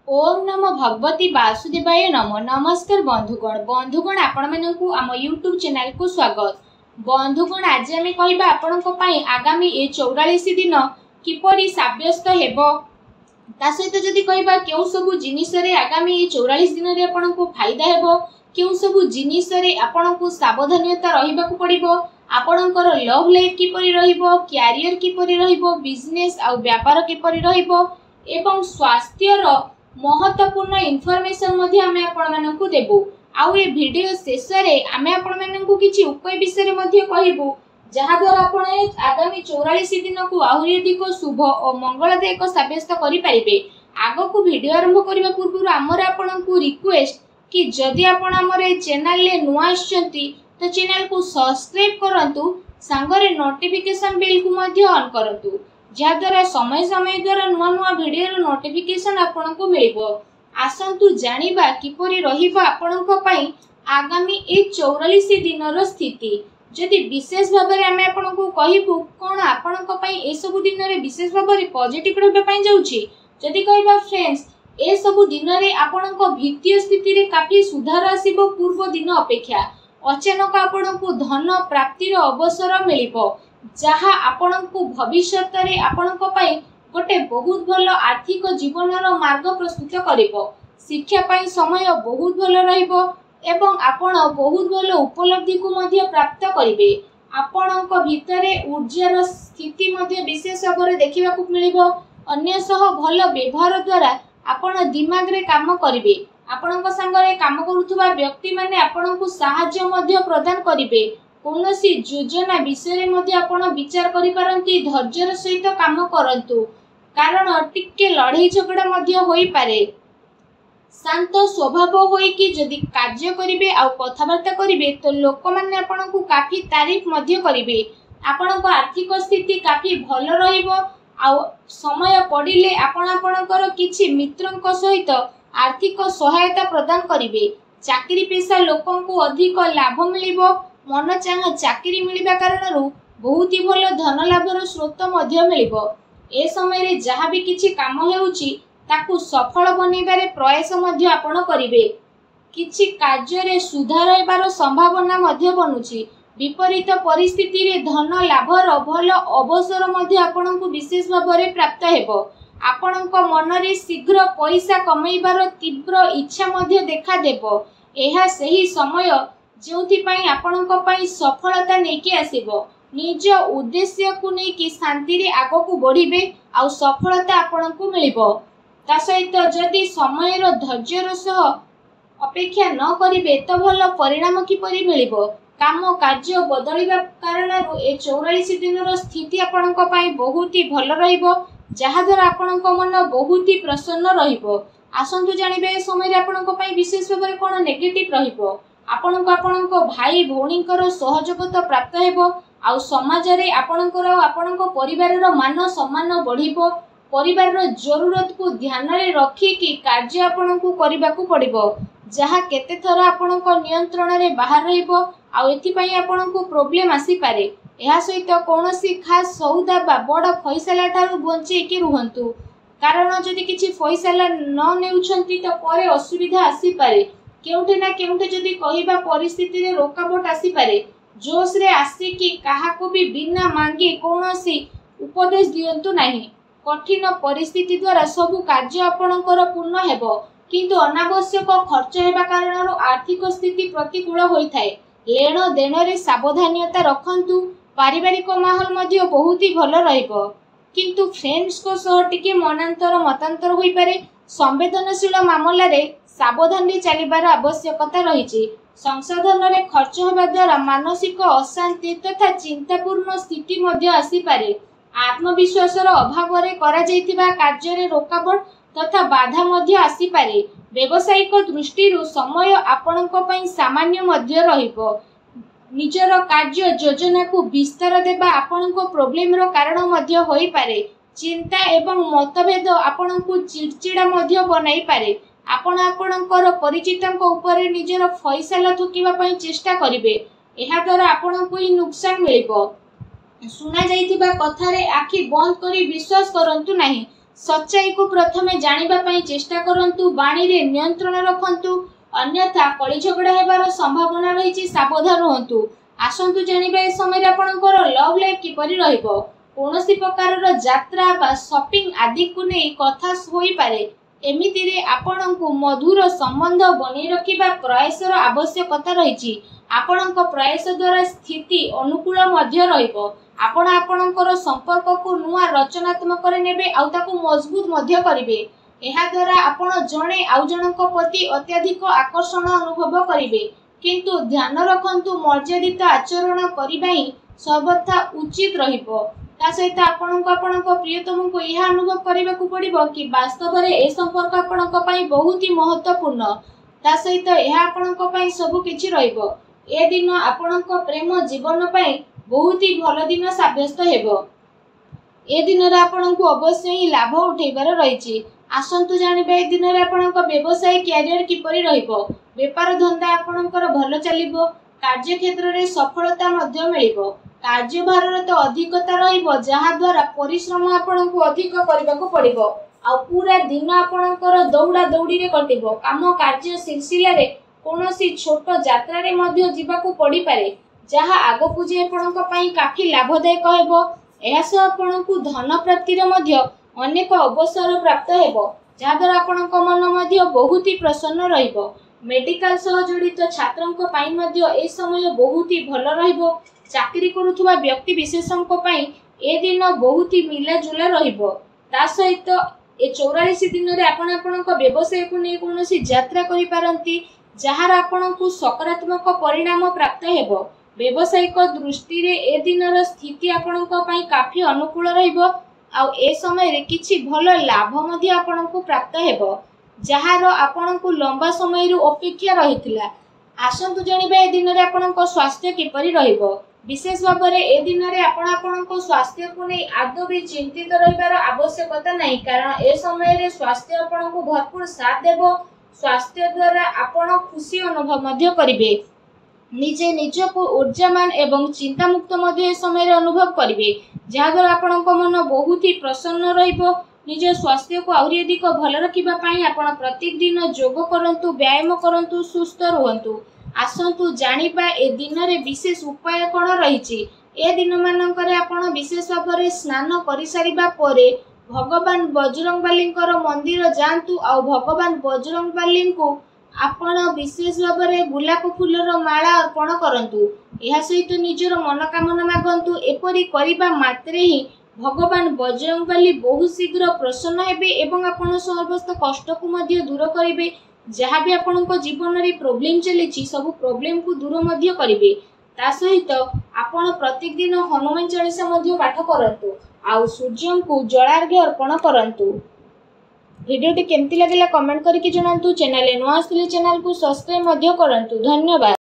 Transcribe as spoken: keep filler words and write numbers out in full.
ओम नमो भगवती वासुदेवाय नमो। नमस्कार बंधुगण बंधुगण आपण मानकु आम यूट्यूब चैनल को स्वागत। बंधुगण आज आम कहबा आपणक पई आगामी ए चौरालीस दिन किपरि साब्यस्त हेबो ता सहित जदि कहबा केउ सब जिनिस रे आगामी ए चौरालीस दिन रे आपणक फायदा हेबो, केउ सब जिनिस रे आपणक सावधानता रहिबाकू पड़िबो, आपणकर लव लाइफ किपरि रहिबो, कैरियर किपरि रहिबो, बिजनेस आ व्यापार किपरि रहिबो एवं स्वास्थ्यर महत्वपूर्ण इनफॉरमेशन मध्ये आमे आपण मानकु देबो। आउ ए वीडियो शेष रे आमे आपण मानकु किछि उपाय विषय रे मध्ये कहिबो जहा द्वारा आपण आगामी चौरालीस दिन को आहुरी अधिक शुभ और मंगलदायक साब्यस्त करि परिबे। आगो को वीडियो आरंभ करबा पूर्व हमर आपनकु रिक्वेस्ट कि जदि आपण हमर ए चैनल ले नुआ आछंती तो चैनल को सब्सक्राइब करंतु, संगरे नोटिफिकेशन बेल को मध्ये ऑन करंतु जहाद्वारा समय समय द्वारा नुआ नुआ वीडियो नोटिफिकेशन आपन को मिलिबो। आसंतु जानिबा किपरि रहिबा आपनक पई आगामी ए चौरालीस दिन रो स्थिति। जदि विशेष भाव में आमे आपन को कहिबु कोन आपनक पई ए सब दिन रे विशेष भाव में पॉजिटिव रहबे पई जाउछि। जदि कहबा फ्रेंड्स ए सब दिन रे आपनक वित्तीय स्थिति रे काफी सुधार आसीबो पूर्व दिन अपेक्षा। अचानक आपन को धन प्राप्ति रो अवसर मिलिबो जहा आपनकु भविष्यत रे आपनक पई गोटे बहुत भलो आर्थिक जीवन रो मार्ग प्रस्तुत करिवो। शिक्षा पई समय बहुत भलो रहिबो एवं आपण बहुत भलो उपलब्धि को मध्ये प्राप्त करिवे। आपनक भितरे ऊर्जार स्थिति मध्ये विशेष भाବରେ देखिबाकू मिलिबो। अन्य सह भलो व्यवहार द्वारा आपण दिमाग रे काम करिवे। आपनक संगरे काम करूथबा व्यक्ति माने आपनकु सहाय्य मध्ये प्रदान करिवे। कौनसी योजना विषय मध्ये आपण विचार करि पारंती, धैर्यर सहित काम करंतु कारण टिके लड़ाई झगड़ा मध्ये होई पारे। शांत स्वभाव होई कि जदि कार्य करिवे आ कथावार्ता करिवे तो लोक माने आपनकु काफी तारीफ मध्ये करिवे। आपनक आर्थिक स्थिति काफी भलो रहिबो आ समय पड़िले आपण आपनकर किछि मित्रंक सहित आर्थिक सहायता प्रदान करिवे। चाकरी पेशा लोकंकु अधिक लाभ मिलिबो। मन चाह चाकरी मिलिबा कारणरू बहुत ही भलो धन लाभर स्रोत मध्ये मिलिबो। ए समय रे जहा भी किछि काम हेउची ताकू सफल बनेबारे प्रयास मध्ये आपण करिवे। किछि कार्य रे सुधार हेबार संभावना मध्ये बनुची। विपरीत परिस्थिति रे धन लाभर भलो अवसर मध्ये आपनकु विशेष भाबरे प्राप्त हेबो। आपनक मन रे शीघ्र पैसा कमाइबार तीव्र इच्छा मध्ये देखा देबो। एहा सही समय जोथि पई आपनक पई सफलता नेकी आसीबो। निज उद्देश्य को नेकी शांति रे आगो को बढ़िबे आ सफलता आपनकु मिलिबो। ता सहित जदि समय रो धैर्य रो सह अपेक्षा न करिवे तो भलो परिणाम किपरि मिलिबो। काम कार्य बदलिबा कारणरू ए चौरालीस दिन रो स्थिति आपनक पई बहुत ही भलो रहिबो जहा द्वारा आपनक मन बहुत ही प्रसन्न रहिबो। आसंतु जानिबे ए समय रे आपनक पई विशेष भाबरे कोन नेगेटिव रहिबो। आपनक आपनक भाई भौणीकर सहयोगिता प्राप्त हेबो आ समाज रे आपनकर आपनक परिवार रो मान सम्मान बढ़िबो। परिवार रो जरूरत को ध्यान रे रखी कि कार्य आपनकु करिबाकू पड़िबो जहा केते थरा आपनक नियंत्रण रे बाहर रहिबो आ एथि पई आपनकु प्रॉब्लम आसी पारे। एहा सहित कोनोसी खास सौदा बा बड़ फैसला थारु बंचे कि रुहंतु कारण जदि किछि फैसला न नेउछंती तो परे असुविधा आसी पारे। केउठे ना केउठे जदि कहिबा परिस्थिति रे रोकावट आसी पारे। जोश रे आसी कि काहाको भी बिना मांगी कोनोसी उपदेश दियंतु नाही। कठिन परिस्थिति द्वारा सब कार्य आपनकर पूर्ण हेबो किंतु अनावश्यक खर्च हेबा कारणरो आर्थिक स्थिति प्रतिकूल होई थाए। लेन देन रे सावधानता रखंतु। पारिवारिक माहौल मध्ये बहुत ही भलो रहिबो किंतु फ्रेंड्स को सह टिके मनांतर मतांतर होई पारे। संवेदनशील मामला रे सावधान रे चलिबार आवश्यकता रहिछि। संसाधन रे खर्च होबा द्वारा मानसिक अशांति तथा चिंतापूर्ण स्थिति मध्ये आसी पारे। आत्मविश्वास रो अभाव रे करा जायतिबा कार्य रे रोकावट तथा बाधा मध्ये आसी पारे। व्यवसायिक दृष्टि रो समय आपनक पई सामान्य मध्ये रहिबो। निजर कार्य योजना को विस्तार देबा आपनक प्रॉब्लम रो कारण मध्ये होई पारे। चिंता एवं मतभेद आपनकु चिड़चिड़ा मध्ये बनाई पारे। आपण आपणकर परिचितक ऊपर निजर फैसला थोकिबा पई चेष्टा करिवे। एहा द्वारा आपणकु ही नुकसान मिलिबो। सुना जाइतिबा कथा रे आखि बंद करी विश्वास करंतु नाही। सच्चाई को प्रथमे जानिबा पई चेष्टा करंतु, बाणी रे नियंत्रण रखंतु, अन्यथा कली झगड़ा हेबार संभावना रही, सावधान रहंतु। आसंतु जानिबा ए समय आपणकर लव लाइफ किपरि रहइबो। कोनोसी प्रकार यात्रा बा शॉपिंग आदि को नहीं कथा होई पारे। एमितिरे आपणको मधुर संबंध बनी रखिबा प्रयासर आवश्यकता रही। आपणक प्रयास द्वारा स्थिति अनुकूल मध्य रहिबो। आपण आपणकर संपर्क को नुआ रचनात्मक नेबे आउ ताकू मजबूत मध्य करिवे। एहा द्वारा आपण जणे आउ जनक प्रति अत्यधिक आकर्षण अनुभव करिवे, किंतु ध्यान रखंतु मर्यादित आचरण करिबा ही सर्वथा उचित रहिबो। ता सहित आपण को आपण को प्रियतम को यह अनुभव करने को पड़िबो कि वास्तव में ए संपर्क आपण को पई बहुत ही महत्वपूर्ण। ता सहित यह आपण को पई सब किछि रहइबो। ए दिन आपण को प्रेम जीवन पई बहुत ही भल दिन साब्यस्त हेबो। ए दिन रे आपण को अवश्य ही लाभ उठेबार रहिछि। आसंतु जानिबे ए दिन रे आपण को व्यवसाय कैरियर किपरि रहइबो। व्यापार धंदा आपणकर भल चलिबो। कार्य क्षेत्र रे सफलता मध्य मिलिबो। कार्यभार तो अधिकता रहिबो, जहा द्वारा परिश्रम आपणको अधिक करबाको पड़िबो। आ पूरा दिन आपणकर दौड़ा दौड़ी रे कटिबो। काम कार्य सिलसिला रे कोनोसी छोट यात्रा रे मध्य जीवाको पड़ी पारे, जहा आगो जे आपणको पई काफी लाभदायक हेबो। एहा से आपणको धन प्राप्ति रे मध्य अनेक अवसर प्राप्त हेबो, जहा द्वारा आपणको मन मध्य बहुत ही प्रसन्न रहिबो। मेडिकल सह जड़ित छात्रंको पई मध्य ए समय बहुत ही भल रहिबो। चाकरी करुथुवा व्यक्ति विशेषंको पई ए दिन बहुत ही मिलाजुला रहिबो। ता सहित ए चौरालीस दिन रे आपण आपणको व्यवसाय को नै कोनोसी यात्रा करि पारंती, जहार आपणको सकारात्मक परिणाम प्राप्त हेबो। व्यवसायिक दृष्टि रे ए दिनर स्थिति आपणको पई काफी अनुकूल रहिबो। आ ए समय रे किछि भल लाभ मध्य आपणको प्राप्त हेबो, जहार आपणको लंबा समय रु अपेक्षा रहितला। आसंतु जानिबा ए दिन रे आपणको स्वास्थ्य किपरि रहिबो। विशेष भाव में ए दिन में आपण आपणको स्वास्थ्य को नहीं आदौ भी चिंतित रहिबार आवश्यकता नहीं, कारण ए समय रे स्वास्थ्य आपणको भरपूर साथ देबो। स्वास्थ्य द्वारा आपण खुशी अनुभव मध्य करिवे। निजे निज को ऊर्जामान एवं चिंता मुक्त मध्य ए समय रे अनुभव करिवे, जहा द्वारा आपणको मन बहुत ही प्रसन्न रहिबो। निज स्वास्थ्य को आउरी अधिक भल रखिबा पई आपण प्रत्येक दिन योग करंतु, व्यायाम करंतु, सुस्थ रहंतु। आसंतु जानिबा ए दिन रे विशेष उपाय कोन रहिछि। ए दिन मानकर आपण विशेष भाव में स्नान करि सारिबा परे भगवान बजरंगबलींकर मंदिर जांतु। आ भगवान बजरंगबली को आपण विशेष भाव में गुलाब फूलर माला अर्पण करंतु। एहा सहित निजर मनोकामना मागंतु। एपरि करिबा मात्रे ही भगवान बजरंगबली बहुत शीघ्र प्रसन्न हेबे एवं आपण समस्त कष्ट को मध्य दूर करिवे। जहाँ भी आपणको जीवन रे प्रॉब्लम चली सब प्रॉब्लम को दूर मध्य करिवे। ता सहित आपण प्रत्येक दिन हनुमान चालीसा मध्य पाठ करंतु। आउ सूर्य को जलार्घ्य अर्पण करंतु। वीडियो टी केमती लागला कमेंट करके जणांतु। चैनल नुआ आसले चैनल को सब्सक्राइब मध्य करंतु। धन्यवाद।